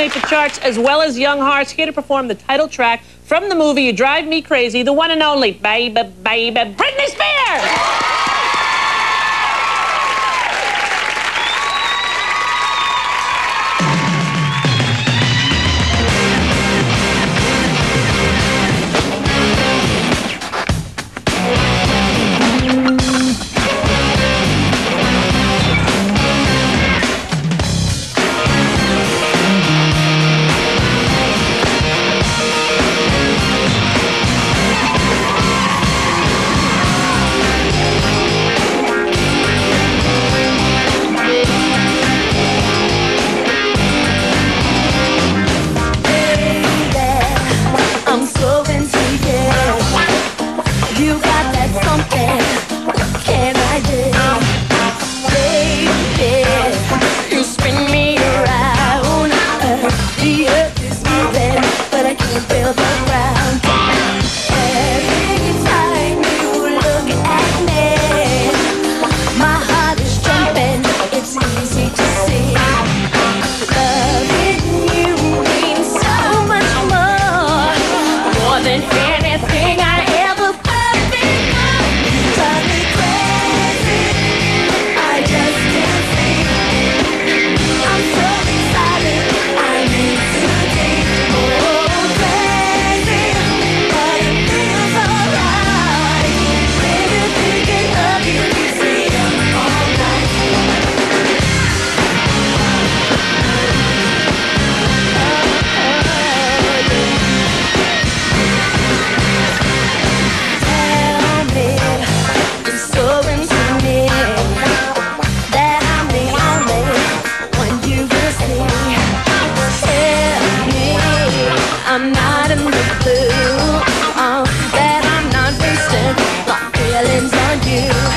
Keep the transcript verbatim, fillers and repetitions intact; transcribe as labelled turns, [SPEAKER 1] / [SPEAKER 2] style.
[SPEAKER 1] dominate the charts as well as young hearts. Here to perform the title track from the movie You Drive Me Crazy, the one and only Baby, Baby, Britney Spears!
[SPEAKER 2] Feel the ground. Every time you look at me, my heart is jumping. It's easy to see. Loving you means so much more, more than anything I ever felt before. You drive me crazy. I just can't see. I'm so excited. I need to deep. I'm not in the blue, uh, that I'm not wasting my feelings on you.